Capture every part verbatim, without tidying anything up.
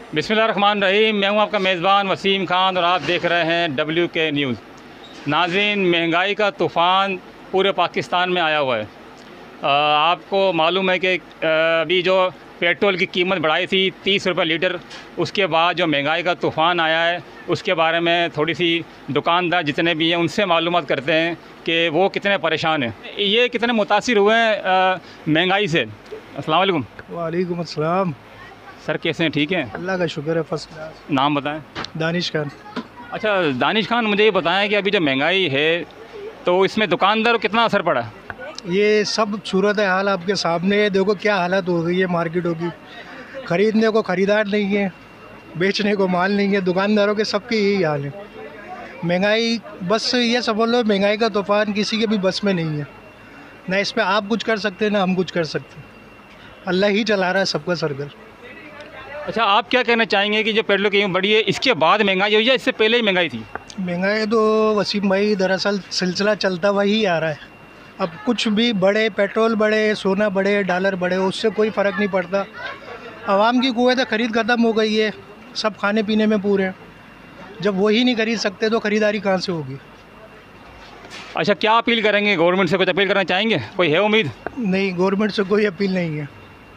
बिस्मिल्लाहिर्रहमानिर्रहीम। मैं हूं आपका मेज़बान वसीम खान और आप देख रहे हैं डब्ल्यू के न्यूज़। नाज़रीन, महंगाई का तूफ़ान पूरे पाकिस्तान में आया हुआ है। आ, आपको मालूम है कि अभी जो पेट्रोल की कीमत बढ़ाई थी तीस रुपये लीटर, उसके बाद जो महंगाई का तूफ़ान आया है उसके बारे में थोड़ी सी दुकानदार जितने भी हैं उनसे मालूमात करते हैं कि वो कितने परेशान हैं, ये कितने मुतासिर हुए हैं महंगाई से। अस्सलाम वालेकुम। वालेकुम अस्सलाम। सर कैसे हैं? ठीक हैं, अल्लाह का शुक्र है, फर्स्ट क्लास। नाम बताएं। दानिश खान। अच्छा दानिश खान, मुझे ये बताएं कि अभी जो महंगाई है तो इसमें दुकानदारों को कितना असर पड़ा? ये सब सूरत हाल आपके सामने है। देखो क्या हालत हो गई है मार्केटों की। ख़रीदने को ख़रीदार नहीं है, बेचने को माल नहीं है। दुकानदारों के सबके यही हाल है। महंगाई, बस ये समझ लो महंगाई का तूफ़ान किसी के भी बस में नहीं है। ना इस पर आप कुछ कर सकते ना हम कुछ कर सकते। अल्लाह ही चला रहा है सबका सर्कल। अच्छा, आप क्या कहना चाहेंगे कि जो पेट्रोल की कीमत बढ़ी है इसके बाद महंगाई हुई है, इससे पहले ही महंगाई थी? महंगाई तो वसीम भाई दरअसल सिलसिला चलता हुआ ही आ रहा है। अब कुछ भी बढ़े, पेट्रोल बढ़े, सोना बढ़े, डॉलर बढ़े, उससे कोई फ़र्क नहीं पड़ता। आवाम की कुव्वत ख़रीद ख़त्म हो गई है, सब खाने पीने में पूरे हैं। जब वही नहीं खरीद सकते तो ख़रीदारी कहाँ से होगी? अच्छा, क्या अपील करेंगे? गवर्नमेंट से कुछ अपील करना चाहेंगे? कोई है उम्मीद? नहीं, गवर्नमेंट से कोई अपील नहीं है।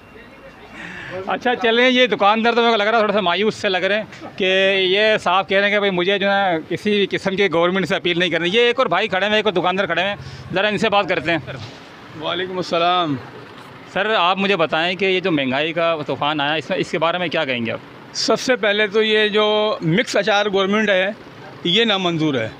अच्छा चलें, ये दुकानदार तो मेरे को लग रहा है थोड़ा सा मायूस से लग रहे हैं कि ये साफ कह रहे हैं कि भाई मुझे जो है किसी भी किस्म की गवर्नमेंट से अपील नहीं करनी। ये एक और भाई खड़े हैं, एक और दुकानदार खड़े हैं, ज़रा इनसे बात करते हैं। वालेकुम अस्सलाम। सर आप मुझे बताएं कि ये जो महंगाई का तूफ़ान आया इसमें इसके बारे में क्या कहेंगे आप? सबसे पहले तो ये जो मिक्स अचार गवर्नमेंट है ये नामंजूर है।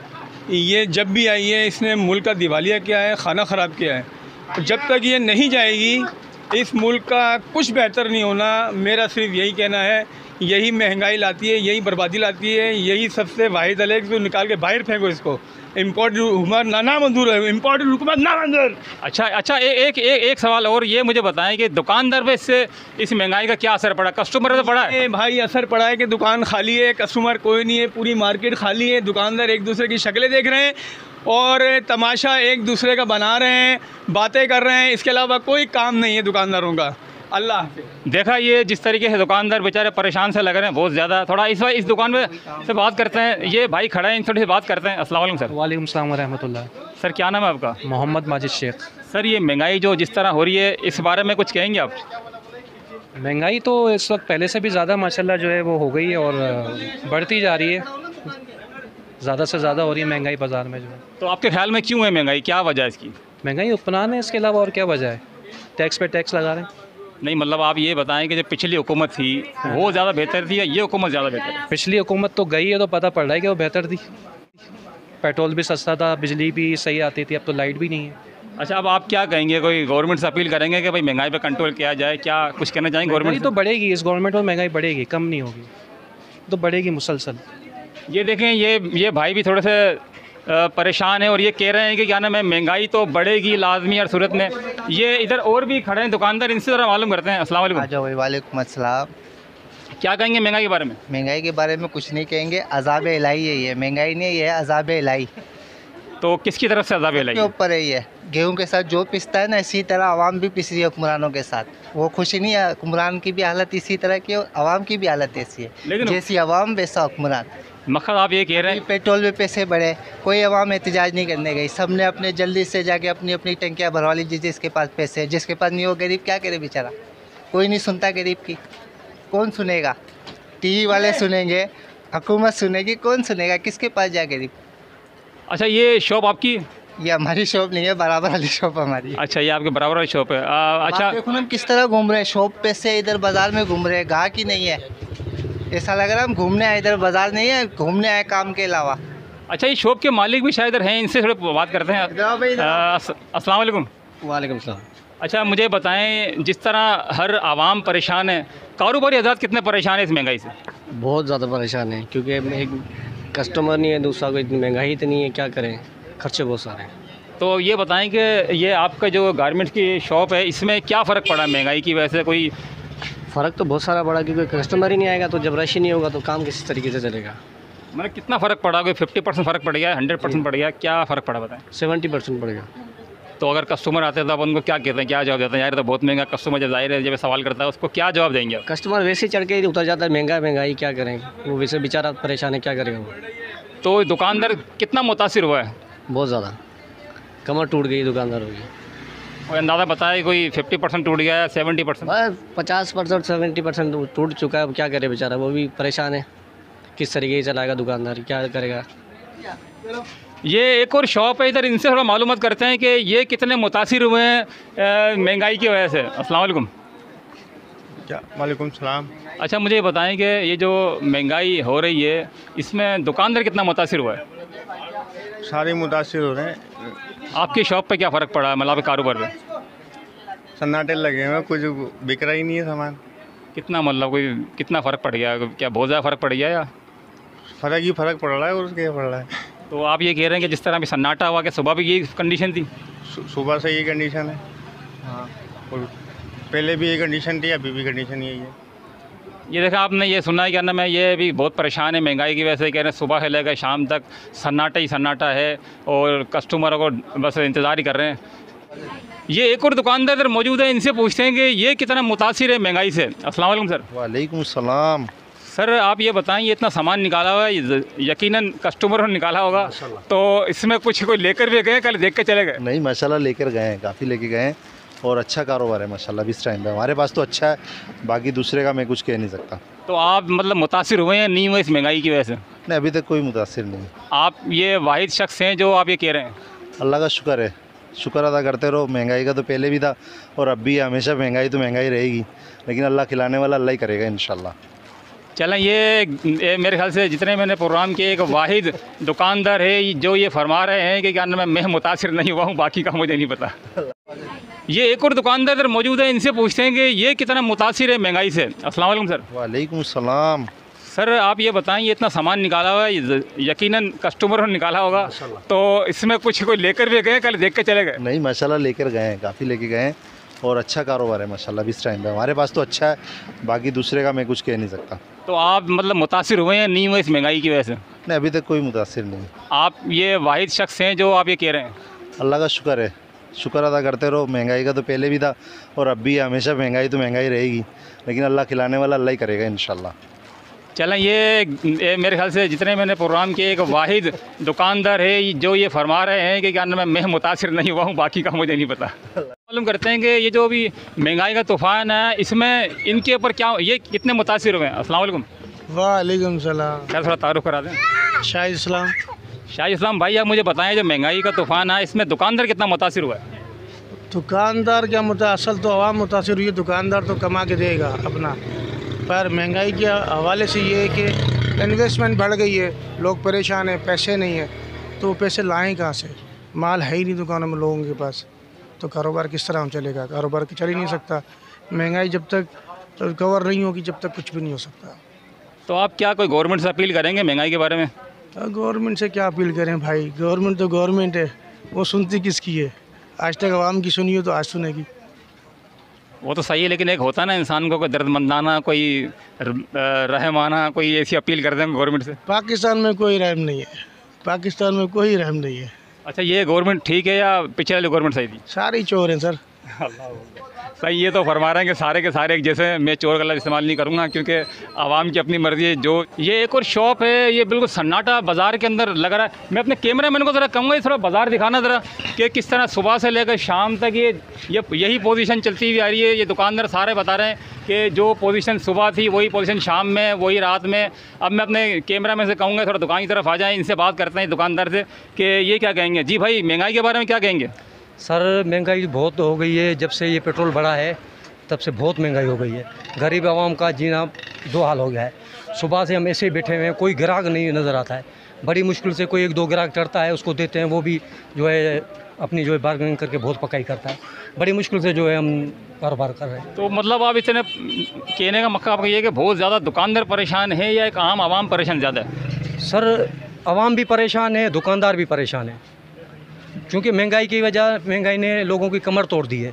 ये जब भी आई है इसने मुल्क का दिवालिया किया है, खाना ख़राब किया है। जब तक ये नहीं जाएगी इस मुल्क का कुछ बेहतर नहीं होना। मेरा सिर्फ यही कहना है, यही महंगाई लाती है, यही बर्बादी लाती है, यही सबसे वाहिद अल जो निकाल के बाहर फेंको इसको। इम्पोर्टेड हुकूमत ना ना मंजूर है, इम्पोर्टेड हुकूमत ना मंजूर। अच्छा अच्छा ए, एक एक एक सवाल और, ये मुझे बताएं कि दुकानदार पे इससे इस महंगाई का क्या असर पड़ा? कस्टमर तो पड़ा है भाई, असर पड़ा है कि दुकान खाली है, कस्टमर कोई नहीं है, पूरी मार्केट खाली है। दुकानदार एक दूसरे की शक्लें देख रहे हैं और तमाशा एक दूसरे का बना रहे हैं, बातें कर रहे हैं। इसके अलावा कोई काम नहीं है दुकानदारों का। अल्लाह देखा, ये जिस तरीके से दुकानदार बेचारे परेशान से लग रहे हैं बहुत ज़्यादा। थोड़ा इस इस दुकान में से बात करते हैं। ये भाई खड़ा है, थोड़ी सी बात करते हैं। अस्सलाम वालेकुम सर। वालेकुम सलाम रहमतुल्लाह। सर क्या नाम है आपका? मोहम्मद माजिद शेख। सर ये महंगाई जो जिस तरह हो रही है इस बारे में कुछ कहेंगे आप? महंगाई तो इस वक्त पहले से भी ज़्यादा माशाल्लाह जो है वो हो गई है और बढ़ती जा रही है, ज़्यादा से ज़्यादा हो रही है महंगाई बाज़ार में जो है। तो आपके ख्याल में क्यों है महंगाई, क्या वजह है इसकी? महंगाई उपनान है, इसके अलावा और क्या वजह है? टैक्स पे टैक्स लगा रहे हैं। नहीं मतलब आप ये बताएं कि जो पिछली हुकूमत थी वो ज़्यादा बेहतर थी या ये हुकूमत ज़्यादा बेहतर है? पिछली हुकूमत तो गई है तो पता पड़ रहा है कि वो बेहतर थी। पेट्रोल भी सस्ता था, बिजली भी सही आती थी, अब तो लाइट भी नहीं है। अच्छा, अब आप क्या कहेंगे? कोई गवर्नमेंट से अपील करेंगे कि भाई महंगाई पे कंट्रोल किया जाए? क्या कुछ कहना चाहेंगे महंगाई गवर्नमेंट तो बढ़ेगी, इस गवर्नमेंट में महंगाई बढ़ेगी, कम नहीं होगी, तो बढ़ेगी मुसलसल। ये देखें, ये ये भाई भी थोड़े से परेशान है और ये कह रहे हैं कि क्या नाम है महंगाई तो बढ़ेगी लाजमी और सूरत में। ये इधर और भी खड़े हैं दुकानदार, इनसे ज़रा मालूम करते हैं। अस्सलाम वालेकुम। जो वालेकुम अस्सलाम। क्या कहेंगे महंगाई के बारे में? महंगाई के बारे में कुछ नहीं कहेंगे, अज़ाब इलाही है ये। महंगाई नहीं, ये है अज़ाब इलाही। तो किसकी तरफ से अज़ाब इलाही के ऊपर है ये। गेहूं के साथ जो पिसता है ना, इसी तरह आवाम भी पिस रही है हुक्मरानों के साथ। वो खुशी नहीं है, हुक्मरान की भी हालत इसी तरह की है, आवाम की भी हालत ऐसी है। लेकिन जैसी आवाम वैसा हुक्मरान। मकसद आप ये कह रहे हैं पेट्रोल में पैसे बढ़े, कोई आवाम एहतजाज नहीं करने गई। सब ने अपने जल्दी से जाके अपनी अपनी टंकियाँ भरवा ली, जिसके पास पैसे है। जिसके पास नहीं, वो गरीब क्या करे बेचारा? कोई नहीं सुनता गरीब की। कौन सुनेगा? टीवी वाले सुनेंगे, हुकूमत सुनेगी, कौन सुनेगा? किसके पास जाए गरीब? अच्छा, ये शॉप आपकी? ये हमारी शॉप नहीं है, बराबर वाली शॉप हमारी। अच्छा, ये आपके बराबर वाली शॉप है। आ, अच्छा देखो हम किस तरह घूम रहे हैं, शॉप पे से इधर बाजार में घूम रहे हैं, गाहक ही नहीं है। ऐसा लग रहा है हम घूमने आए, इधर बाजार नहीं है, घूमने आए काम के अलावा। अच्छा, ये शॉप के मालिक भी शायद हैं, इनसे थोड़े बात करते हैं। अस्सलाम वालेकुम। वालेकुम सलाम। अच्छा मुझे बताएं, जिस तरह हर आवाम परेशान है, कारोबारी हज़रात कितने परेशान है इस महंगाई से? बहुत ज़्यादा परेशान है, क्योंकि एक कस्टमर नहीं है, दूसरा कोई इतनी महंगाई इतनी है, क्या करें, खर्चे बहुत सारे हैं। तो ये बताएं कि ये आपका जो गारमेंट्स की शॉप है इसमें क्या फ़र्क पड़ा महंगाई की वजह से? कोई फ़र्क तो बहुत सारा पड़ा, क्योंकि कस्टमर ही नहीं आएगा तो जब रश ही नहीं होगा तो काम किस तरीके से चलेगा। मतलब कितना फ़र्क पड़ा? कोई फिफ्टी परसेंट फ़र्क पड़ गया, हंड्रेड परसेंट पड़ गया, क्या फ़र्क पड़ा बताएं? सेवेंटी परसेंट पड़ेगा। तो अगर कस्टमर आते हैं तो आप उनको क्या कहते हैं, क्या जवाब देते हैं? यार ये तो बहुत महंगा, कस्टमर जब जाहिर है जब सवाल करता है उसको क्या जवाब देंगे आप? कस्टमर वैसे ही चढ़ के उतर जाता है, महंगा महंगाई क्या करें, वो वैसे बेचारा परेशान है, क्या करेगा वो। तो दुकानदार कितना मुतासिर हुआ है? बहुत ज़्यादा कमर टूट गई दुकानदारों की। और अंदाज़ा बताए कोई फिफ्टी परसेंट टूट गया है, सेवेंटी परसेंट? बस पचास परसेंट सेवेंटी परसेंट टूट चुका है। अब क्या करे बेचारा, वो भी परेशान है, किस तरीके से चलाएगा दुकानदार, क्या करेगा। ये एक और शॉप है इधर, इनसे थोड़ा मालूमात करते हैं कि ये कितने मुतासिर हुए हैं अ, महंगाई की वजह से। अस्सलाम वालेकुम। क्या? वालेकुम सलाम। अच्छा मुझे ये बताएं कि ये जो महंगाई हो रही है इसमें दुकानदार कितना मुतासिर हुआ है? सारे मुतासिर हो रहे हैं। आपकी शॉप पे क्या फ़र्क पड़ा है, मतलब आपके कारोबार पे? सन्नाटे लगे हुए हैं, कुछ बिक रहा ही नहीं है सामान। कितना मतलब कोई कितना फ़र्क पड़ गया, क्या बहुत ज़्यादा फ़र्क पड़ गया या? फ़र्क ही फ़र्क पड़ रहा है और उसके क्या पड़ रहा है। तो आप ये कह रहे हैं कि जिस तरह अभी सन्नाटा हुआ कि सुबह भी यही कंडीशन थी? सु- सुबह से ये कंडीशन है। हाँ, और पहले भी ये कंडीशन थी, अभी भी कंडीशन यही है। ये देखा आपने, ये सुना है क्या ना, मैं ये भी बहुत परेशान है महंगाई की वजह से। कह रहे हैं सुबह से लेकर शाम तक सन्नाटा ही सन्नाटा है और कस्टमरों को बस इंतज़ार ही कर रहे हैं। ये एक और दुकानदार इधर मौजूद है, इनसे पूछते हैं कि ये कितना मुतासिर है महंगाई से। अस्सलाम वालेकुम सर। वालेकुम सलाम। सर आप ये बताएं, ये इतना सामान निकाला हुआ है, यकीनन कस्टमरों ने निकाला होगा, तो इसमें कुछ कोई लेकर भी गए, कल देख के चले गए? नहीं माशाल्लाह लेकर गए हैं, काफ़ी लेके गए हैं और अच्छा कारोबार है माशाल्लाह इस टाइम पे हमारे पास तो अच्छा है, बाकी दूसरे का मैं कुछ कह नहीं सकता। तो आप मतलब मुतासिर हुए हैं नहीं हुए इस महंगाई की वजह से? नहीं अभी तक कोई मुतासिर नहीं है। आप ये वाहिद शख्स हैं जो आप ये कह रहे हैं? अल्लाह का शुक्र है, शुक्र अदा करते रहो। महंगाई का तो पहले भी था और अब भी है, हमेशा महंगाई तो महंगाई रहेगी, लेकिन अल्लाह खिलाने वाला अल्लाह ही करेगा इंशाल्लाह। चलें, ये, ये मेरे ख्याल से जितने मैंने प्रोग्राम किए एक वाहिद दुकानदार है जो ये फरमा रहे हैं कि क्या नाम है, मैं मुतासिर नहीं हुआ हूँ, बाकी का मुझे नहीं पता। ये एक और दुकानदार इधर मौजूद है, इनसे पूछते हैं कि ये कितना मुतासिर है महंगाई से। अस्सलाम वालेकुम सर। वालेकुम सलाम। सर आप ये बताएं, ये इतना सामान निकाला हुआ है, यकीनन कस्टमरों ने निकाला होगा, तो इसमें कुछ कोई लेकर भी गए, कल देख के चले गए? नहीं माशाल्लाह लेकर गए हैं, काफ़ी लेके गए हैं और अच्छा कारोबार है माशाल्लाह इस टाइम पे हमारे पास तो अच्छा है, बाकी दूसरे का मैं कुछ कह नहीं सकता। तो आप मतलब मुतासिर हुए हैं नहीं हुए इस महंगाई की वजह से? नहीं अभी तक कोई मुतासिर नहीं है। आप ये वाहिद शख्स हैं जो आप ये कह रहे हैं? अल्लाह का शुक्र है, शुक्र अदा करते रहो। महंगाई का तो पहले भी था और अब भी है, हमेशा महंगाई तो महंगाई रहेगी, लेकिन अल्लाह खिलाने वाला अल्लाह ही करेगा इंशाल्लाह। चलें, ये, ये मेरे ख्याल से जितने मैंने प्रोग्राम किए एक वाहिद दुकानदार है जो ये फरमा रहे हैं कि क्या नाम है, मैं मुतासिर नहीं हुआ हूँ, बाकी का मुझे नहीं पता। मालूम करते हैं कि ये जो अभी महंगाई का तूफ़ान है इसमें इनके ऊपर क्या, ये कितने मुतासिर हुए हैं? अस्सलाम वालेकुम। वालेकुम सलाम। क्या थोड़ा तारुफ करा दें? शाह इस्लाम। शाह इस्लाम भाई, आप मुझे बताएं जो महंगाई का तूफ़ान है इसमें दुकानदार कितना मुतासिर हुआ है? दुकानदार क्या मुता असल तो आवाम मुतासिर हुई है, दुकानदार तो कमा के देगा अपना, पर महंगाई के हवाले से ये है कि इन्वेस्टमेंट बढ़ गई है, लोग परेशान हैं, पैसे नहीं है, तो वो पैसे लाएँ कहाँ से? माल है ही नहीं दुकानों में लोगों के पास, तो कारोबार किस तरह चलेगा? कारोबार चल ही नहीं सकता। महंगाई जब तक तो कवर नहीं होगी जब तक कुछ भी नहीं हो सकता। तो आप क्या कोई गवर्नमेंट से अपील करेंगे महंगाई के बारे में? गवर्नमेंट से क्या अपील करें भाई, गवर्नमेंट तो गवर्नमेंट है, वो सुनती किसकी है? आज तक आवाम की सुनी हो तो आज सुनेगी। वो तो सही है, लेकिन एक होता है ना इंसान को कोई दर्दमंदाना, कोई रहमाना, कोई ऐसी अपील कर दें गवर्नमेंट से। पाकिस्तान में कोई रहम नहीं है, पाकिस्तान में कोई रहम नहीं है। अच्छा, ये गवर्नमेंट ठीक है या पिछले वाली गवर्नमेंट सही थी? सारे चोर हैं सर। सही, ये तो फरमा रहे हैं कि सारे के सारे एक जैसे। मैं चोर का लफ्ज़ इस्तेमाल नहीं करूँगा क्योंकि आवाम की अपनी मर्ज़ी है। जो ये एक और शॉप है, ये बिल्कुल सन्नाटा बाज़ार के अंदर लग रहा है। मैं अपने कैमरा मैन को ज़रा कहूँगा ये थोड़ा बाज़ार दिखाना ज़रा कि किस तरह सुबह से लेकर शाम तक ये ये यही पोजीशन चलती हुई आ रही है। ये दुकानदार सारे बता रहे हैं कि जो पोजीशन सुबह थी वही पोजीशन शाम में, वही रात में। अब मैं अपने कैमरा मैन से कहूँगा थोड़ा दुकान की तरफ आ जाएँ, इनसे बात करते हैं दुकानदार से कि ये क्या कहेंगे। जी भाई, महंगाई के बारे में क्या कहेंगे? सर महंगाई बहुत हो गई है, जब से ये पेट्रोल बढ़ा है तब से बहुत महंगाई हो गई है। गरीब आवाम का जीना दो हाल हो गया है। सुबह से हम ऐसे ही बैठे हुए हैं, कोई ग्राहक नहीं नज़र आता है। बड़ी मुश्किल से कोई एक दो ग्राहक चढ़ता है, उसको देते हैं, वो भी जो है अपनी जो है बार्गेनिंग करके बहुत पकाई करता है। बड़ी मुश्किल से जो है हम कारोबार कर रहे हैं। तो मतलब आप इतने कहने का मकसद आपका ये है कि बहुत ज़्यादा दुकानदार परेशान है या एक आम आवाम परेशान ज़्यादा है? सर आवाम भी परेशान है, दुकानदार भी परेशान है, क्योंकि महंगाई की वजह महंगाई ने लोगों की कमर तोड़ दी है।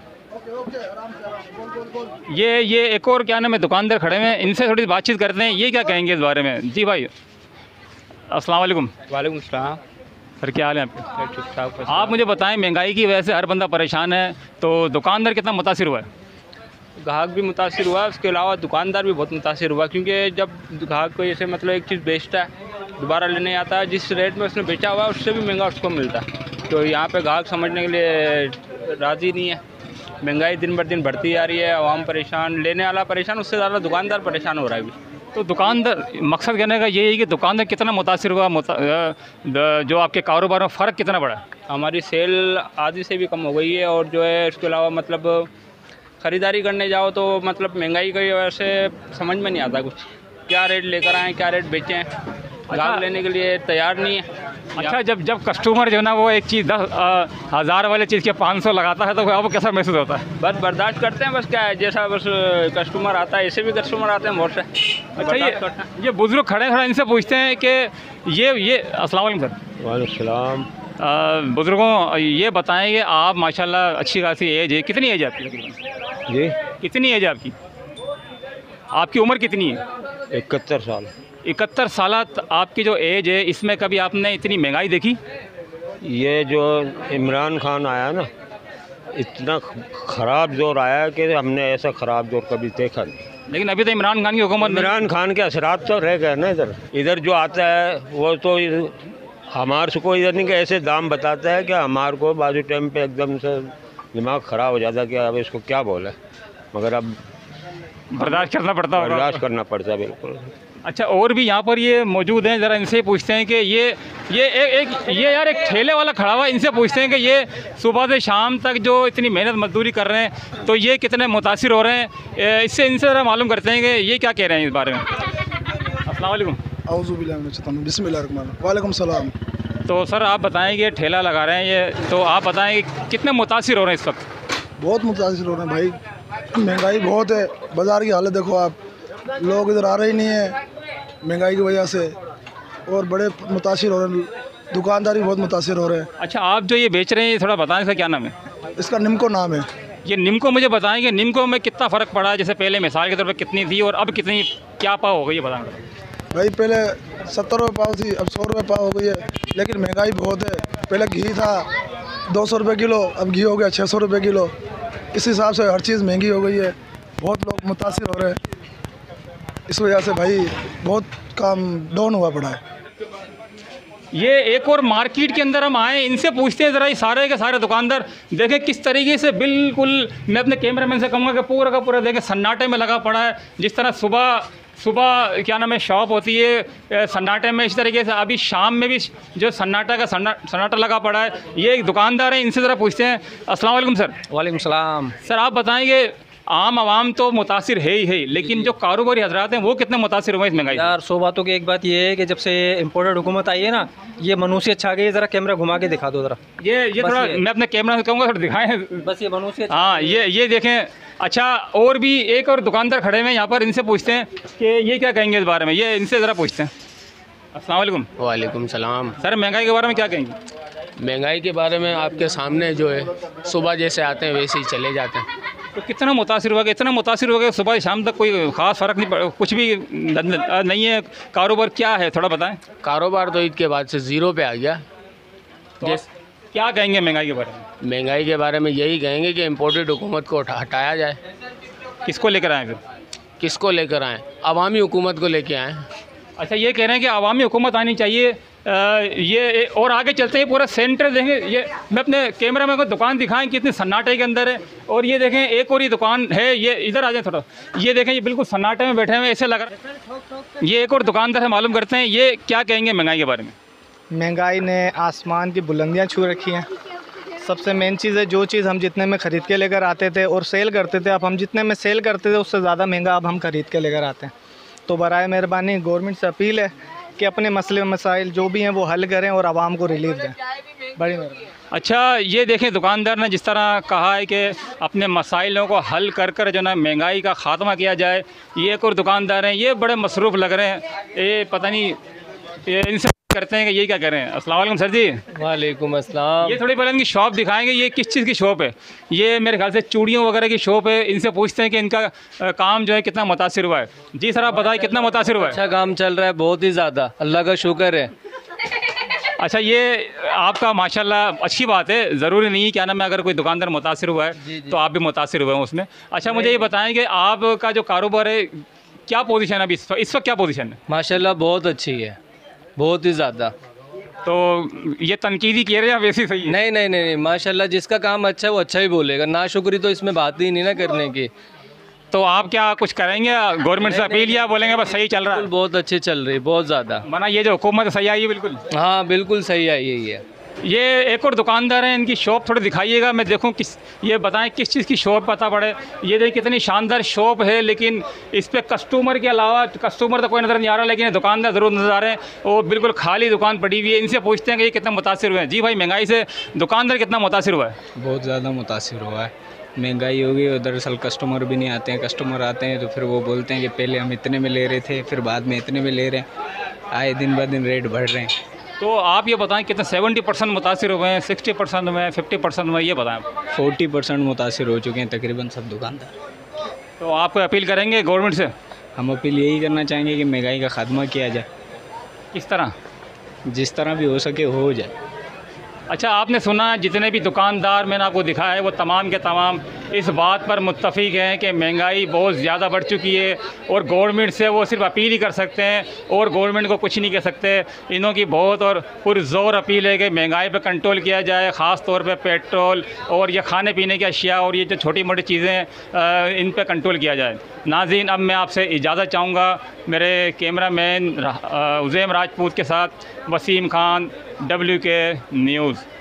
ये ये एक और क्या नाम है दुकानदार खड़े हैं, इनसे थोड़ी बातचीत करते हैं, ये क्या कहेंगे इस बारे में। जी भाई, अस्सलाम वालेकुम। वालेकुम सलाम। सर क्या हाल है आपके? ठीक ठाक। आप मुझे बताएं, महंगाई की वजह से हर बंदा परेशान है, तो दुकानदार कितना मुतासिर हुआ है? ग्राहक भी मुतासिर हुआ, उसके अलावा दुकानदार भी बहुत मुतासिर हुआ, क्योंकि जब ग्राहक को जैसे मतलब एक चीज़ बेचता है, दोबारा लेने आता है, जिस रेट में उसने बेचा हुआ है उससे भी महंगा उसको मिलता है। तो यहाँ पे ग्राहक समझने के लिए राज़ी नहीं है। महंगाई दिन बर दिन बढ़ती जा रही है, आवाम परेशान, लेने वाला परेशान, उससे ज़्यादा दुकानदार परेशान हो रहा है अभी। तो दुकानदार, मकसद कहने का ये है कि दुकानदार कितना मुतासिर हुआ, मुता, जो आपके कारोबार में फ़र्क कितना बड़ा है? हमारी सेल आधी से भी कम हो गई है, और जो है उसके अलावा मतलब ख़रीदारी करने जाओ तो मतलब महंगाई की वजह से समझ में नहीं आता कुछ, क्या रेट लेकर आएँ, क्या रेट बेचें, ग्राहक लेने के लिए तैयार नहीं है। अच्छा, जब जब कस्टमर जो है ना वो एक चीज़ दस हज़ार वाले चीज़ के पाँच सौ लगाता है तो आपको कैसा महसूस होता है? बस बर्दाश्त करते हैं, बस क्या है, जैसा बस कस्टमर आता है, ऐसे भी कस्टमर आते हैं बहुत से। अच्छा, ये ये बुज़ुर्ग खड़े खड़े इनसे पूछते हैं कि ये ये अस्सलाम वालेकुम सर। वालेकुम सलाम। बुज़ुर्गों, ये बताएं कि आप माशाल्लाह अच्छी खासी एज है, कितनी एज है आपकी? जी, कितनी एज है आपकी? आपकी उम्र कितनी है? इकहत्तर साल। इकहत्तर साल आपकी जो एज है, इसमें कभी आपने इतनी महंगाई देखी? ये जो इमरान खान आया ना, इतना ख़राब दौर आया कि हमने ऐसा ख़राब दौर कभी देखा नहीं। लेकिन अभी तो इमरान खान की हुकूमत, इमरान खान के असरात तो रह गए ना इधर। इधर जो आता है वो तो हमारे को इधर नहीं कि ऐसे दाम बताता है कि हमारे को बाजू टाइम पे एकदम से दिमाग ख़राब हो जाता है कि अब इसको क्या बोले, मगर अब बर्दाश्त करना पड़ता है। बर्दाश्त करना पड़ता है, बिल्कुल। अच्छा, और भी यहाँ पर ये मौजूद हैं, ज़रा इनसे पूछते हैं कि ये ये एक, एक ये यार एक ठेले वाला खड़ा हुआ है, इनसे पूछते हैं कि ये सुबह से शाम तक जो इतनी मेहनत मजदूरी कर रहे हैं तो ये कितने मुतासिर हो रहे हैं, इससे इनसे ज़रा मालूम करते हैं कि ये क्या कह रहे हैं इस बारे में। अस्सलाम वालेकुम। वालेकुम सलाम। तो सर आप बताएं कि ठेला लगा रहे हैं ये, तो आप बताएं कि कितने मुतासिर हो रहे हैं इस वक्त? बहुत मुतासिर हो रहे हैं भाई, महंगाई बहुत है, बाज़ार की हालत देखो आप, लोग इधर आ रहे ही नहीं है महंगाई की वजह से, और बड़े मुतासिर हो रहे हैं, दुकानदार भी बहुत मुतासिर हो रहे हैं। अच्छा, आप जो ये बेच रहे हैं ये थोड़ा बताएं, इसका क्या नाम है? इसका निम्को नाम है। ये निम्को मुझे बताएं कि निम्को में कितना फ़र्क पड़ा है, जैसे पहले मिसाल के तौर पर कितनी थी और अब कितनी, क्या पाव हो गई, ये बताएं भाई। पहले सत्तर रुपये पाव थी, अब सौ रुपये पाव हो गई है, लेकिन महंगाई बहुत है। पहले घी था दो सौ रुपये किलो, अब घी हो गया छः सौ रुपये किलो। इस हिसाब से हर चीज़ महंगी हो गई है, बहुत लोग मुतासिर हो रहे हैं, इस वजह से भाई बहुत काम डाउन हुआ पड़ा है। ये एक और मार्केट के अंदर हम आए, इनसे पूछते हैं ज़रा, ये सारे के सारे दुकानदार देखें किस तरीके से, बिल्कुल मैं अपने कैमरामैन से कहूँगा कि पूरा का पूरा देखें सन्नाटे में लगा पड़ा है। जिस तरह सुबह सुबह क्या नाम है शॉप होती है सन्नाटे में, इस तरीके से अभी शाम में भी जो सन्नाटा का सन्ना सन्नाटा लगा पड़ा है। ये एक दुकानदार है, इनसे ज़रा पूछते हैं। अस्सलाम वालेकुम सर। वालेकुम सलाम। सर आप बताएंगे, आम आवाम तो मुतासिर है ही है, लेकिन जो कारोबारी हजरात हैं वो कितने मुतासिर हुए इस महंगाई? यार सौ बातों की एक बात ये है कि जब से इम्पोर्टेड हुकूमत आई है ना, ये मनुष्य छा गई है। ज़रा कैमरा घुमा के दिखा दो ज़रा, ये ये थोड़ा मैं अपने कैमरा से कहूँगा थोड़ा दिखाएं, बस ये मनुष्य। हाँ, ये ये देखें। अच्छा, और भी एक और दुकानदार खड़े हुए हैं यहाँ पर, इनसे पूछते हैं कि ये क्या कहेंगे इस बारे में, ये इनसे ज़रा पूछते हैं। अस्सलाम वालेकुम। वालेकुम सलाम। सर महंगाई के बारे में क्या कहेंगे? महंगाई के बारे में आपके सामने जो है, सुबह जैसे आते हैं वैसे ही चले जाते हैं। तो कितना मुतासिर हुआ, इतना मुतासिर हो गया सुबह शाम तक कोई ख़ास फ़र्क नहीं पड़ा, कुछ भी नहीं है? कारोबार क्या है थोड़ा बताएं। कारोबार तो ईद के बाद से ज़ीरो पे आ गया। तो जैसे क्या कहेंगे महंगाई के बारे में? महंगाई के बारे में यही कहेंगे कि इम्पोर्टेड हुकूमत को हटाया जाए। किसको लेकर आएँ फिर? किसको लेकर आएँ? अवामी हुकूमत को लेकर आएँ। अच्छा, ये कह रहे हैं कि अवामी हुकूमत आनी चाहिए। आ, ये और आगे चलते हैं, पूरा सेंटर देखें। ये मैं अपने कैमरा में को दुकान दिखाएं कितने सन्नाटे के अंदर है, और ये देखें एक और ये दुकान है, ये इधर आ जाए थोड़ा, ये देखें ये बिल्कुल सन्नाटे में बैठे हुए ऐसे लग रहा है। ये एक और दुकानदार है, मालूम करते हैं ये क्या कहेंगे महंगाई के बारे में। महंगाई ने आसमान की बुलंदियाँ छू रखी हैं। सबसे मेन चीज़ है, जो चीज़ हम जितने में ख़रीद के लेकर आते थे और सेल करते थे, अब हम जितने में सेल करते थे उससे ज़्यादा महंगा अब हम ख़रीद के लेकर आते हैं। तो बराए मेहरबानी गवर्नमेंट से अपील है कि अपने मसले मसाइल जो भी हैं वो हल करें और आवाम को रिलीफ दें। बड़ी मेहरबानी। अच्छा, ये देखें दुकानदार ने जिस तरह कहा है कि अपने मसाइलों को हल कर कर जो ना महंगाई का ख़ात्मा किया जाए। ये एक और दुकानदार हैं, ये बड़े मसरूफ़ लग रहे हैं, ये पता नहीं ये इनसे करते हैं कि ये क्या कर रहे हैं। अस्सलाम वालेकुम सर जी। वालेकुम अस्सलाम। ये थोड़ी पहले इनकी शॉप दिखाएंगे, ये किस चीज़ की शॉप है? ये मेरे ख्याल से चूड़ियों वगैरह की शॉप है। इनसे पूछते हैं कि इनका काम जो है कितना मुतासिर हुआ है। जी सर आप बताएं कितना मुतासिर हुआ है? अच्छा काम चल रहा है, बहुत ही ज़्यादा, अल्लाह का शुक्र है। अच्छा, ये आपका माशाल्लाह अच्छी बात है, ज़रूरी नहीं क्या नाम है अगर कोई दुकानदार मुतासिर हुआ है तो आप भी मुतासिर हुए हैं उसमें। अच्छा, मुझे ये बताएं कि आपका जो कारोबार है क्या पोजीशन है अभी इस वक्त इस वक्त क्या पोजीशन है? माशाल्लाह बहुत अच्छी है, बहुत ही ज़्यादा। तो ये तनकीदी कह रहे हैं वैसे सही है? नहीं नहीं नहीं नहीं माशाल्लाह, जिसका काम अच्छा है वो अच्छा ही बोलेगा, नाशुक्री तो इसमें बात ही नहीं ना करने की। तो आप क्या कुछ करेंगे गवर्नमेंट से अपील या बोलेंगे बस सही चल रहा है? बहुत अच्छी चल रही है, बहुत ज़्यादा। माना ये जो हुकूमत सही आई है बिल्कुल? हाँ बिल्कुल सही आई है। ये ये एक और दुकानदार हैं, इनकी शॉप थोड़ी दिखाइएगा, मैं देखूं किस, ये बताएं किस चीज़ की शॉप पता पड़े। ये देखिए कितनी शानदार शॉप है, लेकिन इस पर कस्टमर के अलावा कस्टमर तो कोई नज़र नहीं आ रहा, लेकिन दुकानदार ज़रूर नज़र आ रहे हैं और बिल्कुल खाली दुकान पड़ी हुई है। इनसे पूछते हैं कि ये कितना मुतासिर हुए हैं। जी भाई, महंगाई से दुकानदार कितना मुतासिर हुआ है? बहुत ज़्यादा मुतासिर हुआ है, महंगाई होगी और दरअसल कस्टमर भी नहीं आते हैं। कस्टमर आते हैं तो फिर वो बोलते हैं कि पहले हम इतने में ले रहे थे, फिर बाद में इतने में ले रहे हैं। आए दिन ब दिन रेट बढ़ रहे हैं। तो आप ये बताएं कितने सेवेंटी परसेंट मुतासिर हुए हैं, सिक्सटी परसेंट में, फिफ्टी परसेंट में, ये बताएं। फोर्टी परसेंट मुतासिर हो चुके हैं तकरीबन सब दुकानदार। तो आप कोई अपील करेंगे गवर्नमेंट से? हम अपील यही करना चाहेंगे कि महंगाई का खात्मा किया जाए। किस तरह? जिस तरह भी हो सके हो जाए। अच्छा, आपने सुना जितने भी दुकानदार मैंने आपको दिखाया है वो तमाम के तमाम इस बात पर मुत्तफिक हैं कि महंगाई बहुत ज़्यादा बढ़ चुकी है और गवर्नमेंट से वो सिर्फ अपील ही कर सकते हैं और गवर्नमेंट को कुछ नहीं कह सकते। इन्हों की बहुत और पुरज़ोर अपील है कि महंगाई पर कंट्रोल किया जाए, ख़ास तौर पे पेट्रोल और ये खाने पीने की अशिया और ये जो छोटी मोटी चीज़ें इन पर कंट्रोल किया जाए। नाज़रीन, अब मैं आपसे इजाज़त चाहूँगा। मेरे कैमरा मैन उज़ैम राजपूत के साथ Waseem Khan, W K news.